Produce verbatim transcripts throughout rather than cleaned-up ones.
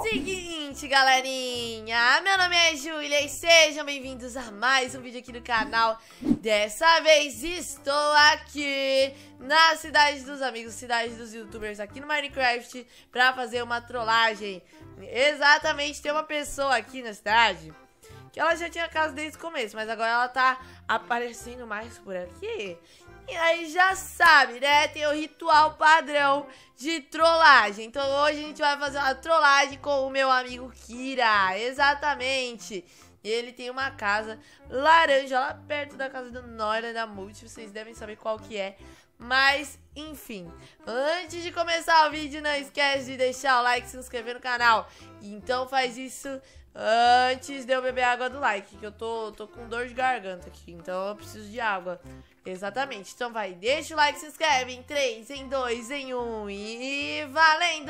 Seguinte, galerinha, meu nome é Júlia e sejam bem-vindos a mais um vídeo aqui do canal. Dessa vez estou aqui na cidade dos amigos, cidade dos youtubers aqui no Minecraft pra fazer uma trollagem. Exatamente, tem uma pessoa aqui na cidade que ela já tinha casa desde o começo, mas agora ela tá aparecendo mais por aqui. E aí já sabe, né? Tem o ritual padrão de trollagem. Então hoje a gente vai fazer uma trollagem com o meu amigo Kira. Exatamente. Ele tem uma casa laranja lá perto da casa do Noira da Multi. Vocês devem saber qual que é. Mas, enfim, antes de começar o vídeo, não esquece de deixar o like e se inscrever no canal. Então faz isso antes de eu beber água do like, que eu tô, tô com dor de garganta aqui, então eu preciso de água. Exatamente, então vai, deixa o like, se inscreve em três, em dois, em um e valendo!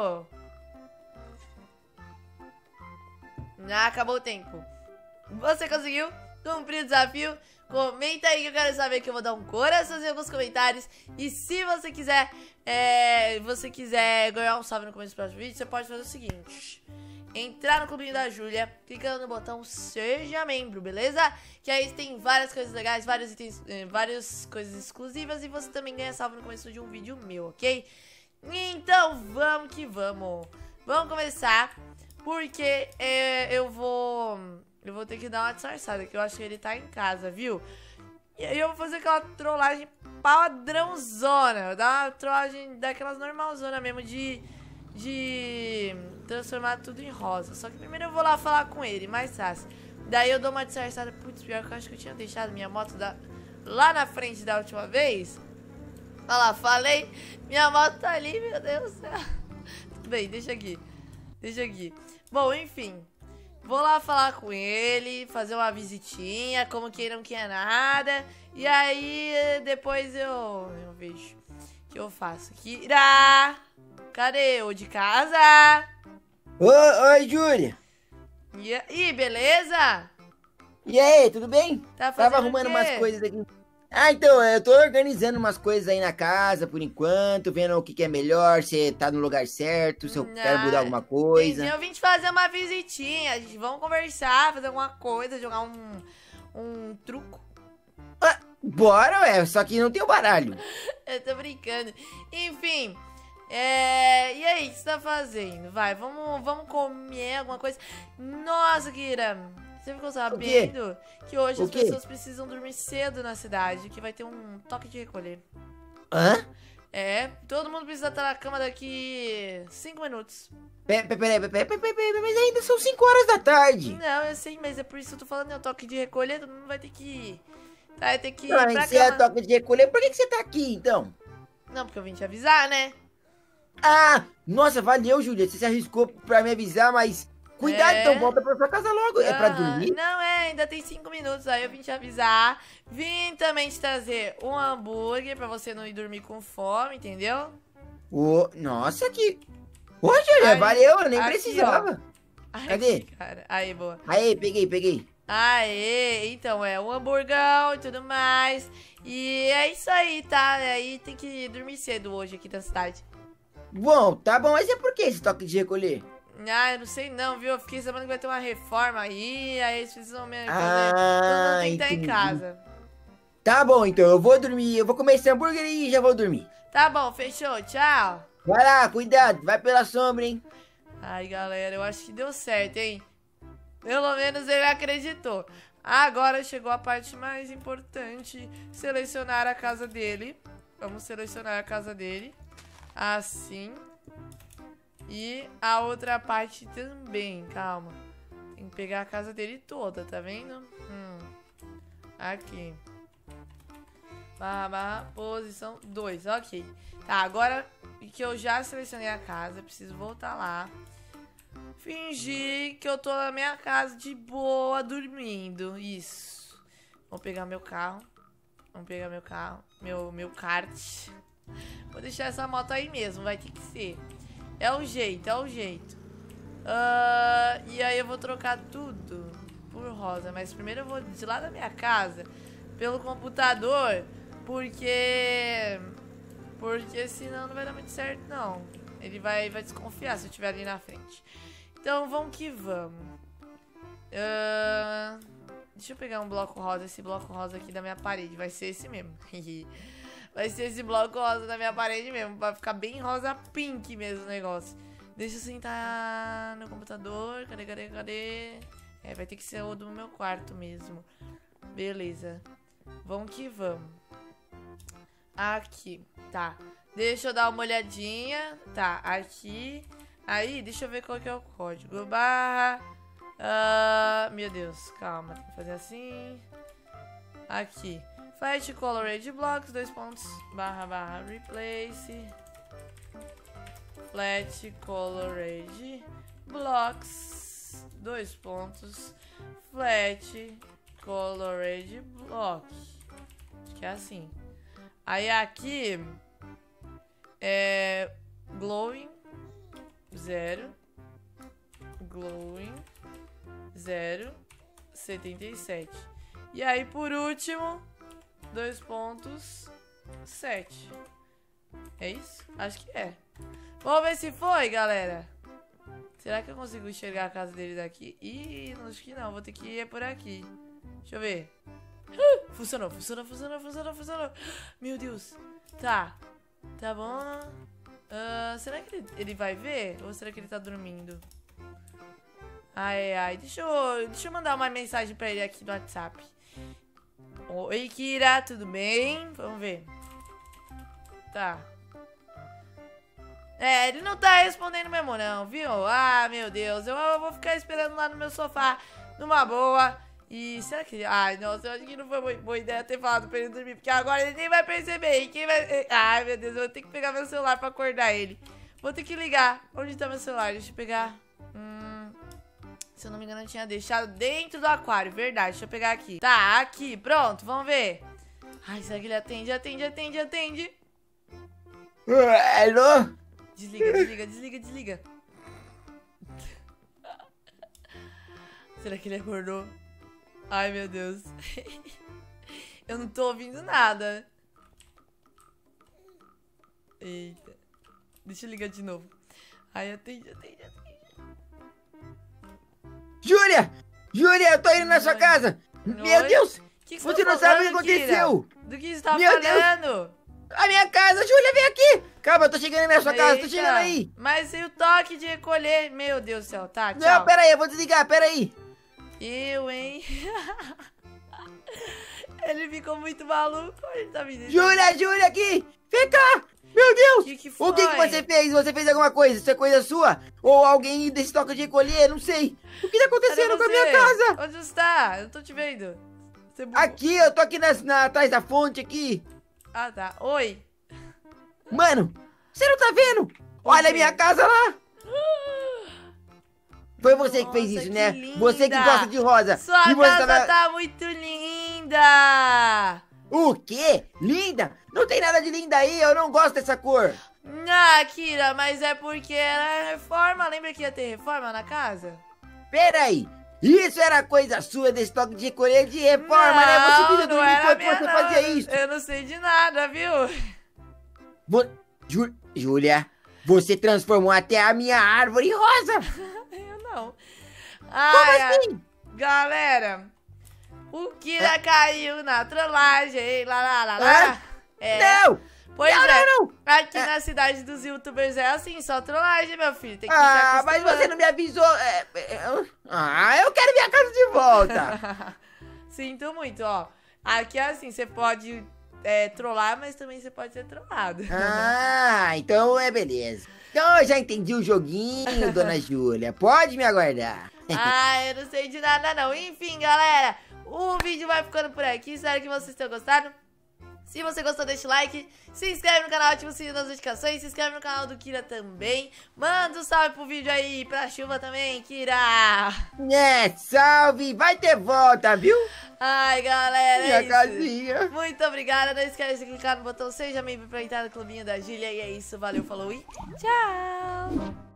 Ah, acabou o tempo. Você conseguiu cumprir o desafio? Comenta aí que eu quero saber, que eu vou dar um coraçãozinho em alguns comentários. E se você quiser, é, você quiser ganhar um salve no começo do próximo vídeo, você pode fazer o seguinte: entrar no clubinho da Júlia, clicando no botão seja membro, beleza? Que aí tem várias coisas legais, vários itens, eh, várias coisas exclusivas. E você também ganha salve no começo de um vídeo meu, ok? Então vamos que vamos. Vamos começar, porque eh, eu vou... Eu vou ter que dar uma disfarçada, que eu acho que ele tá em casa, viu? E aí eu vou fazer aquela trollagem padrãozona. Vou dar uma trollagem daquelas normalzona mesmo, de... De transformar tudo em rosa. Só que primeiro eu vou lá falar com ele, mais fácil. Daí eu dou uma disfarçada. Putz, pior que eu acho que eu tinha deixado minha moto da... lá na frente da última vez. Olha lá, falei. Minha moto tá ali, meu Deus do céu. Tudo bem, deixa aqui. Deixa aqui. Bom, enfim. Vou lá falar com ele, fazer uma visitinha, como quem não quer nada. E aí, depois eu, eu vejo o que eu faço. Kira! Cadê? O de casa? Oi, oi, Júlia. E aí, beleza? E aí, tudo bem? Tá fazendo Tava arrumando o quê? umas coisas aqui. Ah, então, eu tô organizando umas coisas aí na casa por enquanto, vendo o que, que é melhor, se tá no lugar certo, se eu Não, quero mudar alguma coisa. entendi. Eu vim te fazer uma visitinha. A gente vamos conversar, fazer alguma coisa, jogar um, um truco. Ah, bora, ué, só que não tem o baralho. Eu tô brincando. Enfim, é... e aí, o que você tá fazendo? Vai, vamos, vamos comer alguma coisa. Nossa, Kira, você ficou sabendo que hoje O as quê? pessoas precisam dormir cedo na cidade, que vai ter um toque de recolher. Hã? É, todo mundo precisa estar na cama daqui cinco minutos. Peraí, peraí, peraí, peraí, peraí, mas ainda são cinco horas da tarde. Não, eu sei, mas é por isso que eu tô falando, é o toque de recolher, todo mundo vai ter que ir. Vai ter que ir Ah, pra se é cama. toque de recolher, por que, que você tá aqui, então? Não, porque eu vim te avisar, né? Ah, nossa, valeu, Júlia, você se arriscou pra me avisar, mas... Cuidado, É. então volta pra sua casa logo, é pra Aham. dormir? Não, é, ainda tem cinco minutos, aí eu vim te avisar. Vim também te trazer um hambúrguer pra você não ir dormir com fome, entendeu? Ô, nossa, que... Ô, Júlia, Aí, valeu, eu nem aqui, precisava. Ai, Cadê? cara. Aí, boa. Aí, peguei, peguei. Aê, então é um hamburgão e tudo mais. E é isso aí, tá? Aí tem que dormir cedo hoje aqui na cidade. Bom, tá bom, mas é por que esse toque de recolher? Ah, eu não sei não, viu? Eu fiquei sabendo que vai ter uma reforma aí, aí eles precisam me fazer. Ah, Todo mundo tem que estar em entendi. casa. Tá bom, então eu vou dormir, eu vou comer esse hambúrguer e já vou dormir. Tá bom, fechou, tchau. Vai lá, cuidado, vai pela sombra, hein? Ai, galera, eu acho que deu certo, hein? Pelo menos ele acreditou. Agora chegou a parte mais importante, selecionar a casa dele. Vamos selecionar a casa dele. Assim. E a outra parte também, calma. Tem que pegar a casa dele toda, tá vendo? Hum. Aqui. Barra, barra, posição dois, ok. Tá, agora que eu já selecionei a casa, preciso voltar lá. Fingir que eu tô na minha casa de boa, dormindo. Isso. Vou pegar meu carro. Vamos pegar meu carro. Meu, meu kart. Vou deixar essa moto aí mesmo, vai ter que ser. É o jeito, é o jeito. Uh, e aí eu vou trocar tudo por rosa. Mas primeiro eu vou de lá da minha casa pelo computador. Porque... Porque senão não vai dar muito certo, não. Ele vai, vai desconfiar se eu estiver ali na frente. Então, vamos que vamos. Uh, deixa eu pegar um bloco rosa. Esse bloco rosa aqui da minha parede. Vai ser esse mesmo. Vai ser esse bloco rosa da minha parede mesmo. Vai ficar bem rosa pink mesmo o negócio. Deixa eu sentar no computador. Cadê, cadê, cadê? É, vai ter que ser o do meu quarto mesmo. Beleza. Vamos que vamos. Aqui. Tá. Deixa eu dar uma olhadinha. Tá, aqui. Aí, deixa eu ver qual que é o código. Barra. Uh, meu Deus, calma. Tem que fazer assim. Aqui. Flat Colored Blocks, dois pontos. Barra, barra, replace. Flat Colored Blocks, dois pontos. Flat Colored Block. Acho que é assim. Aí aqui é glowing zero, glowing zero, setenta e sete. E aí por último, dois pontos, sete. É isso? Acho que é. Vamos ver se foi, galera. Será que eu consigo enxergar a casa dele daqui? Ih, acho que não. Vou ter que ir por aqui. Deixa eu ver. Uh, funcionou, funcionou, funcionou, funcionou, funcionou. Meu Deus. Tá. Tá bom. Uh, será que ele, ele vai ver? Ou será que ele tá dormindo? Ai, ai. Deixa eu, deixa eu mandar uma mensagem pra ele aqui no WhatsApp. Oi, Kira. Tudo bem? Vamos ver. Tá. É, ele não tá respondendo mesmo não, viu? Ah, meu Deus. Eu, eu vou ficar esperando lá no meu sofá, numa boa. E será que... Ai, nossa, eu acho que não foi boa, boa ideia ter falado pra ele dormir, porque agora ele nem vai perceber. E quem vai... Ai, meu Deus, eu vou ter que pegar meu celular pra acordar ele. Vou ter que ligar. Onde tá meu celular? Deixa eu pegar. Hum... Se eu não me engano, eu tinha deixado dentro do aquário. Verdade, deixa eu pegar aqui. Tá, aqui, pronto, vamos ver. Ai, será que ele atende? Atende, atende, atende. Alô? Desliga, desliga, desliga, desliga. Será que ele acordou? Ai, meu Deus. Eu não tô ouvindo nada. Eita. Deixa eu ligar de novo. Ai, atende, atende, atende. Júlia! Júlia, eu tô indo na sua casa! Meu Oi? Deus! Que que Você tá não sabe o que falando, aconteceu! Kira? Do que você tá Meu Deus! falando? A minha casa! Júlia, vem aqui! Calma, eu tô chegando na sua casa, tô Eita. chegando aí! Mas e o toque de recolher? Meu Deus do céu, tá, tchau. Não, pera aí, eu vou desligar, pera aí! Eu, hein? Ele ficou muito maluco. Ele tá me deixando... Júlia, Júlia, aqui! Vem cá! Meu Deus! Que que O que, que foi? você fez? Você fez alguma coisa? Isso é coisa sua? Ou alguém desse toque de recolher? Não sei. O que tá acontecendo com a minha casa? Onde você tá? Eu não tô te vendo. Você bugou. Aqui, eu tô aqui nas, na, atrás da fonte aqui. Ah, tá. Oi. Mano, você não tá vendo? Olha quê? a minha casa lá. Foi você que fez Nossa, isso, que né? linda. Você que gosta de rosa. Sua e você casa tava... tá muito linda. O quê? Linda? Não tem nada de linda aí, eu não gosto dessa cor. Ah, Kira, mas é porque era reforma. Lembra que ia ter reforma na casa? Pera aí. Isso era coisa sua desse toque de recolher de reforma, né? Você queria não dormir era enquanto minha, você não. fazia isso. Eu não sei de nada, viu? Vo... Jú... Júlia, você transformou até a minha árvore em rosa. Eu não. Como Ai, assim? galera, o Kira caiu na trollagem. Lá, lá, lá, lá. Hã? É. Não! Pois não, é. não, não! Aqui É. na cidade dos youtubers é assim, só trollagem, meu filho. Tem que se Ah, mas acostumando. você não me avisou. É, é, eu- Ah, eu quero minha casa de volta. Sinto muito, ó. Aqui é assim, você pode é, trollar, mas também você pode ser trollado. Ah, então é beleza. Então eu já entendi o joguinho, dona Júlia. Pode me aguardar. Ah, eu não sei de nada não. Enfim, galera, o vídeo vai ficando por aqui. Espero que vocês tenham gostado. Se você gostou, deixa o like, se inscreve no canal, ativa o sininho das notificações, se inscreve no canal do Kira também. Manda um salve pro vídeo aí, pra chuva também, Kira. É, salve, vai ter volta, viu? Ai, galera, Minha é isso. casinha. Muito obrigada, não esquece de clicar no botão Seja Membro pra entrar no clubinho da Júlia. E é isso, valeu, falou e tchau.